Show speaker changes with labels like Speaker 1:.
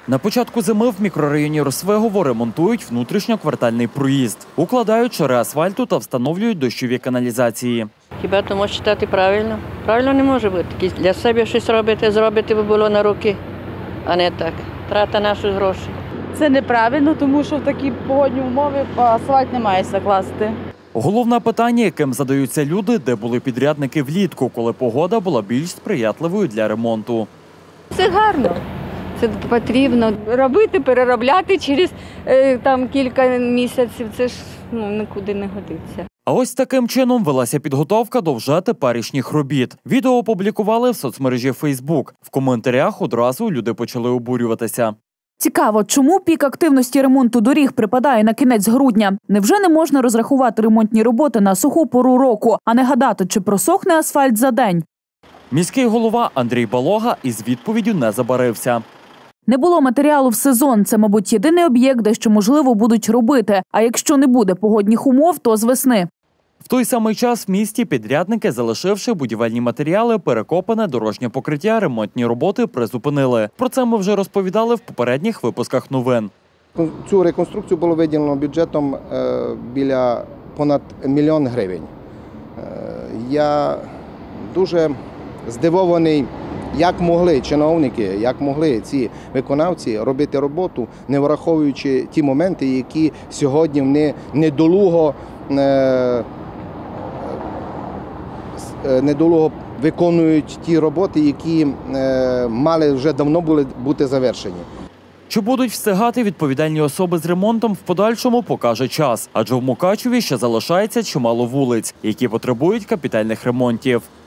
Speaker 1: На початку зими в мікрорайоні Росвегово ремонтують внутрішньоквартальний проїзд. Укладають шари асфальту та встановлюють дощові каналізації.
Speaker 2: Хіба то може вважати правильно? Правильно не може бути. Для себе щось зробити би було на руки, а не так. Трата наших грошей.
Speaker 3: Це неправильно, тому що в такі погодні умови асфальт не має закласти.
Speaker 1: Головне питання, яким задаються люди, де були підрядники влітку, коли погода була більш сприятливою для ремонту.
Speaker 4: Це гарно. Це потрібно робити, переробляти через кілька місяців. Це ж нікуди не годиться.
Speaker 1: А ось таким чином велася підготовка до вже теперішніх робіт. Відео опублікували в соцмережі Facebook. В коментарях одразу люди почали обурюватися.
Speaker 5: Цікаво, чому пік активності ремонту доріг припадає на кінець грудня? Невже не можна розрахувати ремонтні роботи на суху пору року, а не гадати, чи просохне асфальт за день?
Speaker 1: Міський голова Андрій Балога із відповіддю не забарився.
Speaker 5: Не було матеріалу в сезон. Це, мабуть, єдиний об'єкт, де що можливо будуть робити. А якщо не буде погодних умов, то з весни.
Speaker 1: В той самий час в місті підрядники, залишивши будівельні матеріали, перекопане дорожнє покриття, ремонтні роботи призупинили. Про це ми вже розповідали в попередніх випусках новин.
Speaker 6: Цю реконструкцію було виділено бюджетом біля понад 1 мільйон гривень. Я дуже здивований, як могли чиновники, як могли ці виконавці робити роботу, не враховуючи ті моменти, які сьогодні вони недолуго виконують ті роботи, які мали вже давно бути завершені.
Speaker 1: Чи будуть встигати відповідальні особи з ремонтом, в подальшому покаже час. Адже в Мукачеві ще залишається чимало вулиць, які потребують капітальних ремонтів.